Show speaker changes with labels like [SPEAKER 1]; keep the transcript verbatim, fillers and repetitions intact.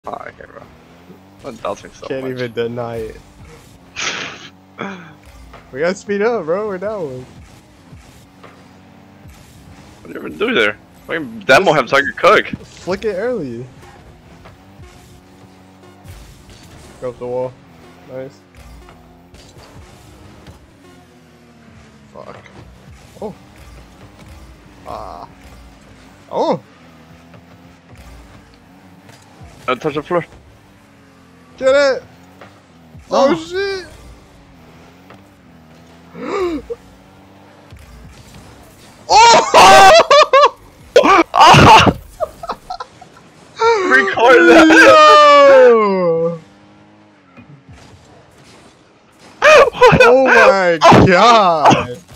[SPEAKER 1] Oh, okay, bro. I'm doubting so
[SPEAKER 2] Can't
[SPEAKER 1] much.
[SPEAKER 2] even deny it. We gotta speed up, bro. We're down one.
[SPEAKER 1] What do you even do there? Fucking demo him so I can cook.
[SPEAKER 2] Flick it early. Go up the wall. Nice. Fuck. Oh. Ah. Oh.
[SPEAKER 1] I touch the floor.
[SPEAKER 2] Get it. Oh,
[SPEAKER 1] Oh.
[SPEAKER 2] shit. Oh!
[SPEAKER 1] Record that.
[SPEAKER 2] No! Oh my god!